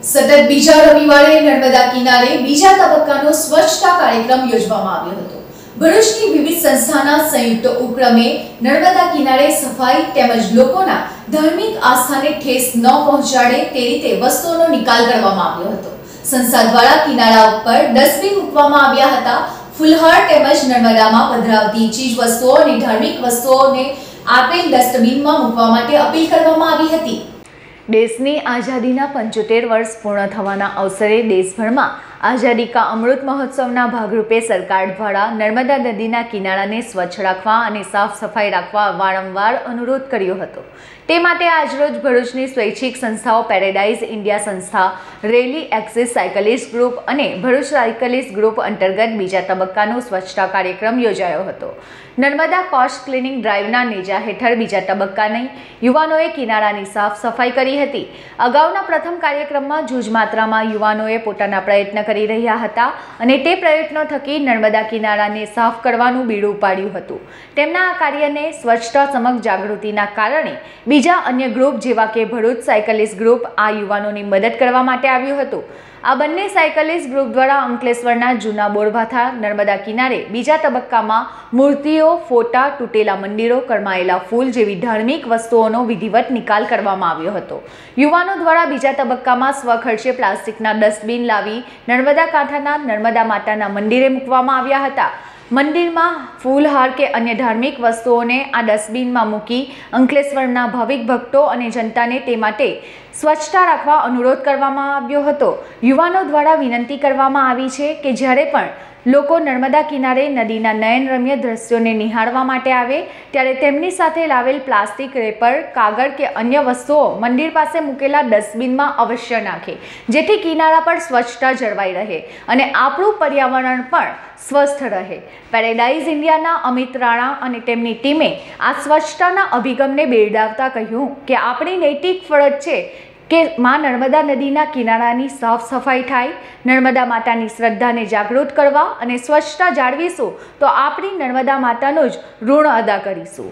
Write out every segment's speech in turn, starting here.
સતત બીજા રવિવારે નર્મદા કિનારે બીજા તબક્કાનો સ્વચ્છતા કાર્યક્રમ યોજવામાં આવ્યો હતો। ભરૂચની વિવિધ સંસ્થાના સંયુક્ત ઉપક્રમે નર્મદા કિનારે સફાઈ તેમજ લોકોના ધાર્મિક આસ્થાને ઠેસ ન પહોંચાડે તે રીતે વસ્તુઓનો નિકાલ કરવામાં આવ્યો હતો। સંસ્થા દ્વારા કિનારા ઉપર ડસ્ટબિન મૂકવામાં આવ્યા હતા। ફુલહાર તેમજ નર્મદામાં પધરાવતી ચીજ વસ્તુઓ અને ધાર્મિક વસ્તુઓને આપેલ ડસ્ટબિનમાં મૂકવા માટે અપીલ કરવામાં આવી હતી। દેશની આઝાદીના 75 વર્ષ પૂર્ણ થવાના અવસરે દેશભરમાં આઝાદી કા અમૃત મહોત્સવના ભાગરૂપે સરકાર દ્વારા નર્મદા નદીના કિનારાને સ્વચ્છ રાખવા અને સાફ સફાઈ રાખવા વારંવાર અનુરોધ કર્યો હતો। તે માટે આજરોજ ભરૂચની સ્વૈચ્છિક સંસ્થાઓ પેરેડાઇઝ ઇન્ડિયા સંસ્થા, રેલી એક્સિસ સાયકલિસ્ટ ગ્રુપ અને ભરૂચ સાયકલિસ્ટ ગ્રુપ અંતર્ગત બીજા તબક્કાનો સ્વચ્છતા કાર્યક્રમ યોજાયો હતો। નર્મદા કોસ્ટ ક્લિનિંગ ડ્રાઈવના નેજા હેઠળ બીજા તબક્કાની યુવાનોએ કિનારાની સાફ સફાઈ કરી હતી। અગાઉના પ્રથમ કાર્યક્રમમાં જૂજ માત્રામાં યુવાનોએ પોતાના પ્રયત્ન કરી રહ્યા હતા અને તે પ્રયત્નો થકી નર્મદા કિનારાને સાફ કરવાનું બીડું ઉપાડ્યું હતું। તેમના આ કાર્યને સ્વચ્છતા સમક્ષ જાગૃતિના કારણે બીજા અન્ય ગ્રુપ જેવા કે ભરૂચ સાયકલિસ્ટ ગ્રુપ આ યુવાનોની મદદ કરવા માટે આવ્યું હતું। આ બંને સાયકલિસ્ટ ગ્રુપ દ્વારા અંકલેશ્વરના જૂના બોરભાઠા નર્મદા કિનારે બીજા તબક્કામાં મૂર્તિઓ, ફોટા, તૂટેલા મંદિરો, કરમાયેલા ફૂલ જેવી ધાર્મિક વસ્તુઓનો વિધિવત નિકાલ કરવામાં આવ્યો હતો। યુવાનો દ્વારા બીજા તબક્કામાં સ્વખર્ચે પ્લાસ્ટિકના ડસ્ટબિન લાવી નર્મદા કાંઠાના નર્મદા માતાના મંદિરે મૂકવામાં આવ્યા હતા। મંદિરમાં ફૂલહાર કે અન્ય ધાર્મિક વસ્તુઓને આ ડસ્ટબિનમાં મૂકી અંકલેશ્વરના ભાવિક ભક્તો અને જનતાને તે માટે સ્વચ્છતા રાખવા અનુરોધ કરવામાં આવ્યો હતો। યુવાનો દ્વારા વિનંતી કરવામાં આવી છે કે જ્યારે પણ લોકો નર્મદા કિનારે નદીના નયનરમ્ય દ્રશ્યોને નિહાળવા માટે આવે ત્યારે તેમની સાથે લાવેલ પ્લાસ્ટિક, રેપર, કાગળ કે અન્ય વસ્તુઓ મંદિર પાસે મૂકેલા ડસ્ટબિનમાં અવશ્ય નાખે, જેથી કિનારા પર સ્વચ્છતા જળવાઈ રહે અને આપણું પર્યાવરણ પણ સ્વસ્થ રહે। પેરેડાઇઝ ઇન્ડિયાના અમિત રાણા અને તેમની ટીમે આ સ્વચ્છતાના અભિગમને બિરદાવતા કહ્યું કે આપણી નૈતિક ફરજ છે કે માં નર્મદા નદીના કિનારાની સાફ સફાઈ થાય, નર્મદા માતાની શ્રદ્ધાને જાગૃત કરવા અને સ્વચ્છતા જાળવીશું તો આપણી નર્મદા માતાનું જ ઋણ અદા કરીશું।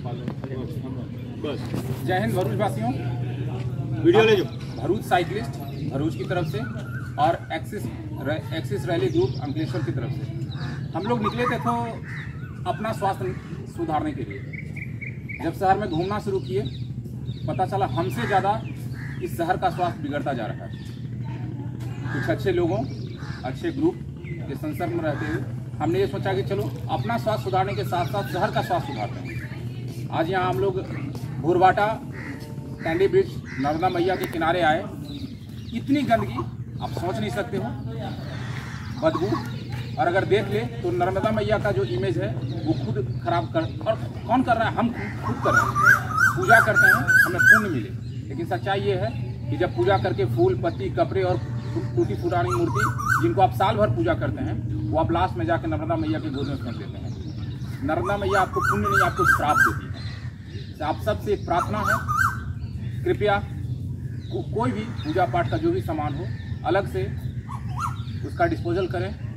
जय हिंद भरूचवासियों, वीडियो ले जो भरूच साइकिलिस्ट भरूच की तरफ से और एक्सिस रैली ग्रुप अंकलेश्वर की तरफ से हम लोग निकले थे तो अपना स्वास्थ्य सुधारने के लिए। जब शहर में घूमना शुरू किए पता चला हमसे ज़्यादा इस शहर का स्वास्थ्य बिगड़ता जा रहा है। कुछ अच्छे लोगों, अच्छे ग्रुप के संसर्ग में रहते हुए हमने ये सोचा कि चलो अपना स्वास्थ्य सुधारने के साथ साथ शहर का स्वास्थ्य सुधारते हैं। आज यहाँ हम लोग बोरभाठा कैंडी ब्रिज नर्मदा मैया के किनारे आए। इतनी गंदगी आप सोच नहीं सकते हो, बदबू, और अगर देख ले तो नर्मदा मैया का जो इमेज है वो खुद खराब कर, और कौन कर रहा है? हम खुद कर रहे हैं। पूजा करते हैं, हमें पुण्य मिले, लेकिन सच्चाई ये है कि जब पूजा करके फूल, पत्ती, कपड़े और टूटी फुटानी मूर्ति जिनको आप साल भर पूजा करते हैं वो आप लास्ट में जाकर नर्मदा मैया के गोद में फेंक देते हैं। नर्मदा मैया आपको पुण्य नहीं, आपको श्राप देती है। तो आप सबसे एक प्रार्थना है, कृपया कोई भी पूजा पाठ का जो भी सामान हो अलग से उसका डिस्पोजल करें।